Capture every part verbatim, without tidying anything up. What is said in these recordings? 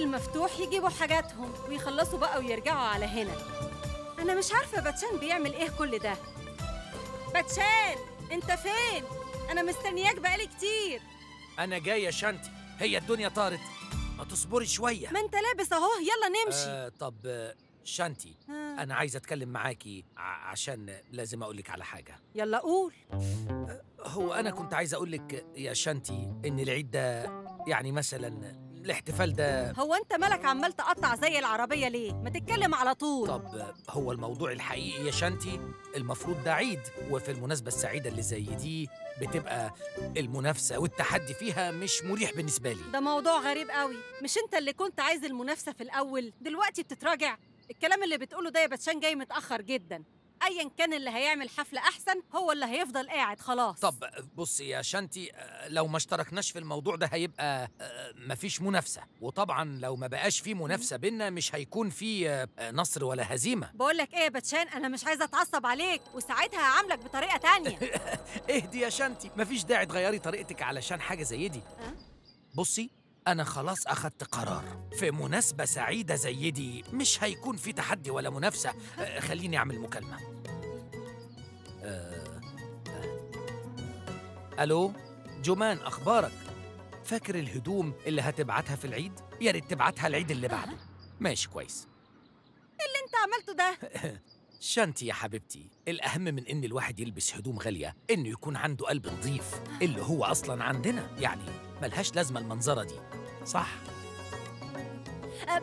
المفتوح يجيبوا حاجاتهم ويخلصوا بقى ويرجعوا على هنا. أنا مش عارفة باتشان بيعمل إيه كل ده. باتشان أنت فين؟ أنا مستنياك بقالي كتير. أنا جاي يا شانتي، هي الدنيا طارت، ما تصبري شوية. ما أنت لابس أهو، يلا نمشي. آه طب آه شانتي، آه. أنا عايز أتكلم معاكي ع عشان لازم أقولك على حاجة. يلا قول. آه هو أنا كنت عايز أقولك يا شانتي إن العيد ده يعني مثلا الاحتفال ده. هو أنت مالك عمال تقطع زي العربية ليه؟ ما تتكلم على طول. طب آه هو الموضوع الحقيقي يا شانتي، المفروض ده عيد، وفي المناسبة السعيدة اللي زي دي بتبقى المنافسة والتحدي فيها مش مريح بالنسبة لي. ده موضوع غريب قوي. مش انت اللي كنت عايز المنافسة في الأول، دلوقتي بتتراجع؟ الكلام اللي بتقوله ده يا باتشان جاي متأخر جدا. أيا كان اللي هيعمل حفلة أحسن هو اللي هيفضل قاعد خلاص. طب بصي يا شانتي، لو ما اشتركناش في الموضوع ده هيبقى مفيش منافسة، وطبعا لو ما بقاش في منافسة بينا مش هيكون في نصر ولا هزيمة. بقولك ايه يا باتشان، أنا مش عايزة أتعصب عليك وساعتها هعاملك بطريقة تانية. اهدي يا شانتي، مفيش داعي تغيري طريقتك علشان حاجة زي دي. بصي أنا خلاص أخدت قرار، في مناسبة سعيدة زي دي مش هيكون في تحدي ولا منافسة. أه خليني أعمل مكالمة. أه أه. ألو جمان، أخبارك؟ فاكر الهدوم اللي هتبعتها في العيد؟ يا ريت تبعتها العيد اللي بعده. ماشي كويس. اللي انت عملته ده شانتي يا حبيبتي، الأهم من إن الواحد يلبس هدوم غالية إنه يكون عنده قلب نظيف، اللي هو أصلاً عندنا، يعني ملهاش لازمة المنظرة دي، صح؟ أب...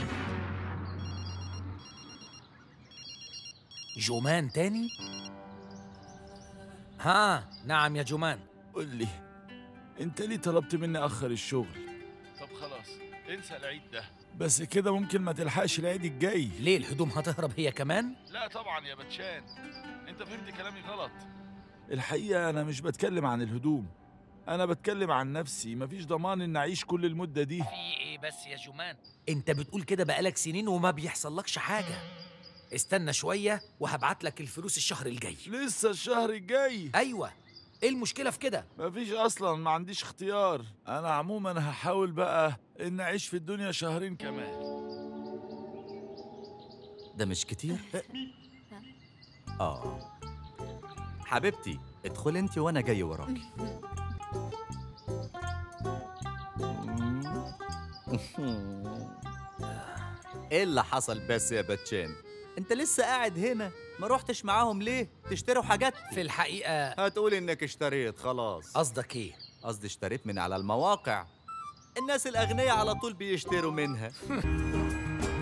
جومان تاني؟ ها، نعم يا جومان. قول لي، أنت ليه طلبت مني أخر الشغل؟ طب خلاص انسى العيد ده. بس كده ممكن ما تلحقش العيد الجاي. ليه الهدوم هتهرب هي كمان؟ لا طبعا يا باتشان، انت فهمت كلامي غلط. الحقيقة أنا مش بتكلم عن الهدوم، أنا بتكلم عن نفسي. مفيش ضمان إن أعيش كل المدة دي. في إيه بس يا جومان؟ أنت بتقول كده بقالك سنين وما بيحصلكش حاجة. استنى شوية وهبعت لك الفلوس الشهر الجاي. لسه الشهر الجاي؟ أيوة، إيه المشكلة في كده؟ مفيش أصلاً، ما عنديش اختيار. أنا عموماً هحاول بقى إن أعيش في الدنيا شهرين كمان. ده مش كتير؟ آه حبيبتي، ادخلي انت وانا جاي وراكي. ايه اللي حصل بس يا باتشان؟ انت لسه قاعد هنا، ما روحتش معاهم ليه؟ تشتروا حاجات؟ في الحقيقة هتقول انك اشتريت خلاص. قصدك ايه؟ قصدي اشتريت من على المواقع، الناس الأغنياء على طول بيشتروا منها.